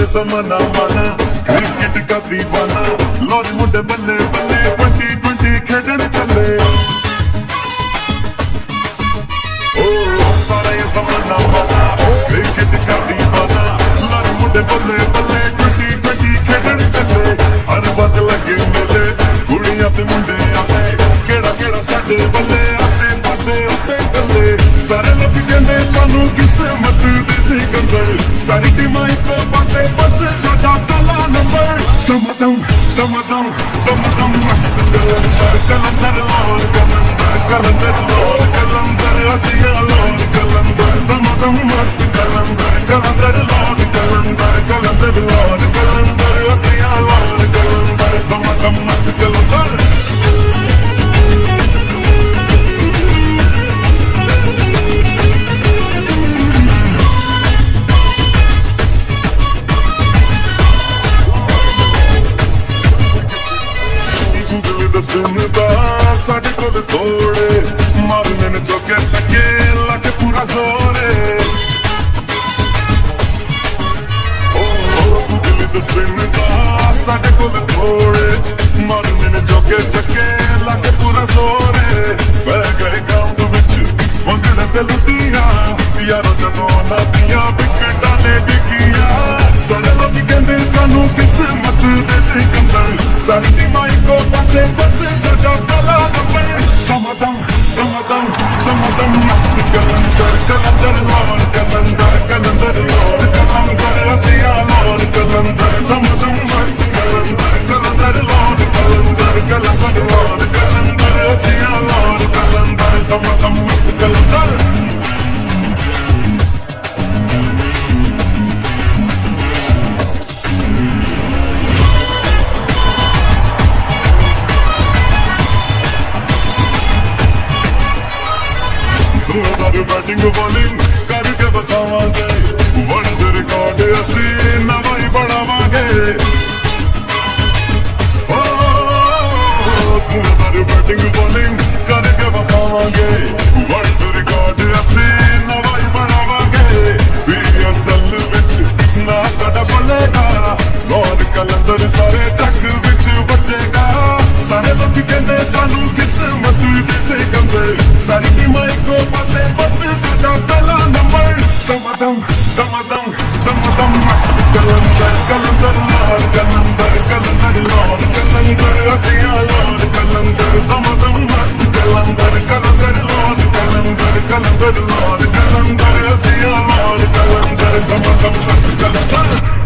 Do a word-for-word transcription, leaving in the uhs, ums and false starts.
समना माना क्रिकेट का दीवाना लौरी मुंडे बल्ले बल्ले ट्वेंटी ट्वेंटी खेडन चले ओ सारा ये समना माना क्रिकेट का दीवाना लौरी मुंडे बल्ले बल्ले ट्वेंटी ट्वेंटी खेडन चले हर बस लगे मेले कुड़ियां ते मुंडे आते केड़ा केड़ा साडे बल्ले आसे पासे उत्ते गल्ले सारे लोग कहंदे सानू किस्मत दे सिकंदर सारी टीमां इक पासे पासे साडा काला नंबर दम दम दम दम दम मस्त कलंदर कलंदर लौर कलंदर कलंदर लौर कलंदर असिया लौर कलंदर दम दम मस्त कलंदर कलंदर लौर कलंदर कलंदर लौर कलंदर असिया लौर कलंदर दम दम मस्त कलंदर साढ़े को थोड़े मारने ने चौके छक्के लाके पूरा जोरे दिल्ली तो स्पिन का साढ़े को थोड़े मारने ने चौके छक्के लाके पूरा जोरे बह गए काउंट विच वंगड़े ते लुटिया यारों जदों ना दिया विकेटां ने डिगिया सारे लोग कहंदे सानू किस्मत दे सिकंदर सारी टीमां इको पासे पासे साडा काला नंबर दम दम दम दम दम दम मस्त कलंदर कलंदर लौर कलंदर कलंदर लौर कलंदर असिया लौर कलंदर दम दम मस्त कलंदर कलंदर लौर कलंदर कलंदर लौर कलंदर असिया लौर कलंदर दम दम मस्त कलंदर बैटिंग बॉलिंग करके बतावांगे वर्ल्ड रिकॉर्ड असी नवा ही बढ़ावांगे बैटिंग बॉलिंग करके बतावांगे वर्ल्ड रिकॉर्ड असी नवा ही बढ़ावांगे पीएसएल विच ना साडा बल्लेगा लौर कलंदर सारे जग विच बचेगा सारे लोग कहंदे सानू किस्मत दे सिकंदर सारी टीमां इको पासे पासे साडा काला नंबर दम दम दम दम दम दम मस्त कलंदर कलंदर लौर कलंदर कलंदर लौर कलंदर असिया लौर कलंदर दम दम मस्त कलंदर कलंदर लौर कलंदर कलंदर लौर कलंदर असिया लौर कलंदर दम दम मस्त कलंदर